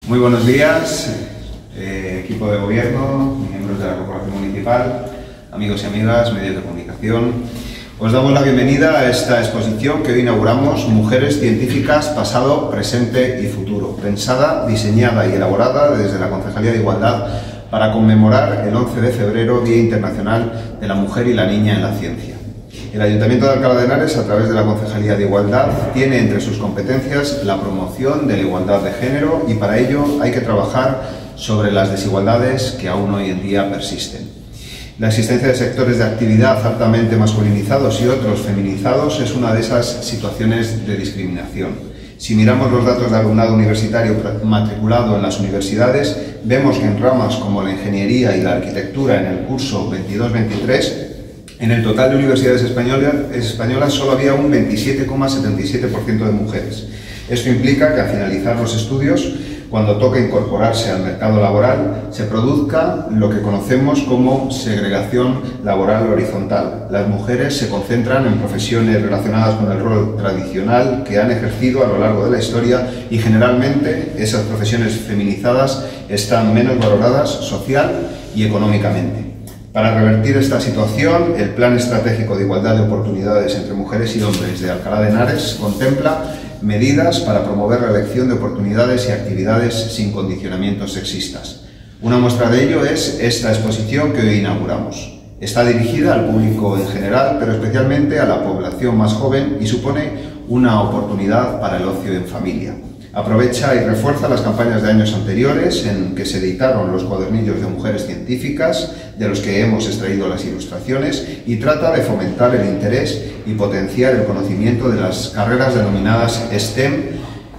Muy buenos días, equipo de gobierno, miembros de la Corporación Municipal, amigos y amigas, medios de comunicación. Os damos la bienvenida a esta exposición que hoy inauguramos, Mujeres Científicas, Pasado, Presente y Futuro, pensada, diseñada y elaborada desde la Concejalía de Igualdad para conmemorar el 11 de febrero, Día Internacional de la Mujer y la Niña en la Ciencia. El Ayuntamiento de Alcalá de Henares, a través de la Concejalía de Igualdad, tiene entre sus competencias la promoción de la igualdad de género y para ello hay que trabajar sobre las desigualdades que aún hoy en día persisten. La existencia de sectores de actividad altamente masculinizados y otros feminizados es una de esas situaciones de discriminación. Si miramos los datos de alumnado universitario matriculado en las universidades, vemos que en ramas como la ingeniería y la arquitectura en el curso 22-23, en el total de universidades españolas solo había un 27,77% de mujeres. Esto implica que al finalizar los estudios, cuando toca incorporarse al mercado laboral, se produzca lo que conocemos como segregación laboral horizontal. Las mujeres se concentran en profesiones relacionadas con el rol tradicional que han ejercido a lo largo de la historia y generalmente esas profesiones feminizadas están menos valoradas social y económicamente. Para revertir esta situación, el Plan Estratégico de Igualdad de Oportunidades entre Mujeres y Hombres de Alcalá de Henares contempla medidas para promover la elección de oportunidades y actividades sin condicionamientos sexistas. Una muestra de ello es esta exposición que hoy inauguramos. Está dirigida al público en general, pero especialmente a la población más joven y supone una oportunidad para el ocio en familia. Aprovecha y refuerza las campañas de años anteriores en que se editaron los cuadernillos de mujeres científicas, de los que hemos extraído las ilustraciones, y trata de fomentar el interés y potenciar el conocimiento de las carreras denominadas STEM,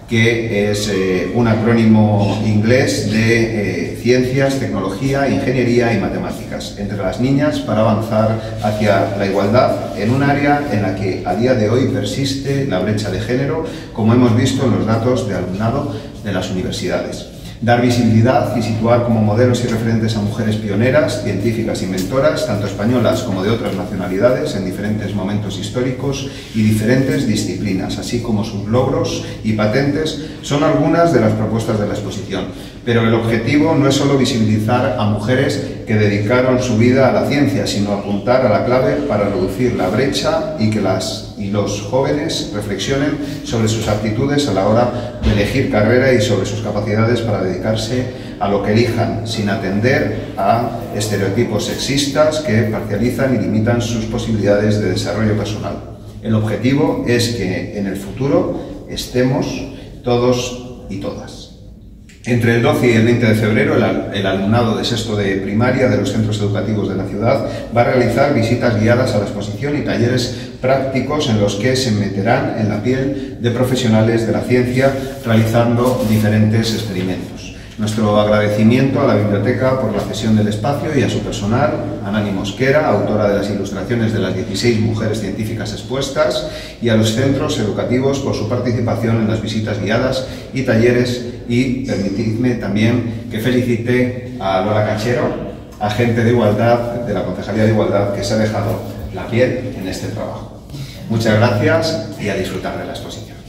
que es un acrónimo inglés de Ciencias, Tecnología, Ingeniería y Matemáticas, entre las niñas para avanzar hacia la igualdad en un área en la que a día de hoy persiste la brecha de género, como hemos visto en los datos de alumnado de las universidades. Dar visibilidad y situar como modelos y referentes a mujeres pioneras, científicas y mentoras, tanto españolas como de otras nacionalidades, en diferentes momentos históricos y diferentes disciplinas, así como sus logros y patentes, son algunas de las propuestas de la exposición. Pero el objetivo no es solo visibilizar a mujeres que dedicaron su vida a la ciencia, sino apuntar a la clave para reducir la brecha y que las y los jóvenes reflexionen sobre sus aptitudes a la hora de elegir carrera y sobre sus capacidades para dedicarse a lo que elijan, sin atender a estereotipos sexistas que parcializan y limitan sus posibilidades de desarrollo personal. El objetivo es que en el futuro estemos todos y todas. Entre el 12 y el 20 de febrero, el alumnado de sexto de primaria de los centros educativos de la ciudad va a realizar visitas guiadas a la exposición y talleres prácticos en los que se meterán en la piel de profesionales de la ciencia realizando diferentes experimentos. Nuestro agradecimiento a la biblioteca por la cesión del espacio y a su personal, a Nani Mosquera, autora de las ilustraciones de las 16 mujeres científicas expuestas, y a los centros educativos por su participación en las visitas guiadas y talleres. Y permitidme también que felicite a Lola Cachero, agente de Igualdad de la Concejalía de Igualdad, que se ha dejado la piel en este trabajo. Muchas gracias y a disfrutar de la exposición.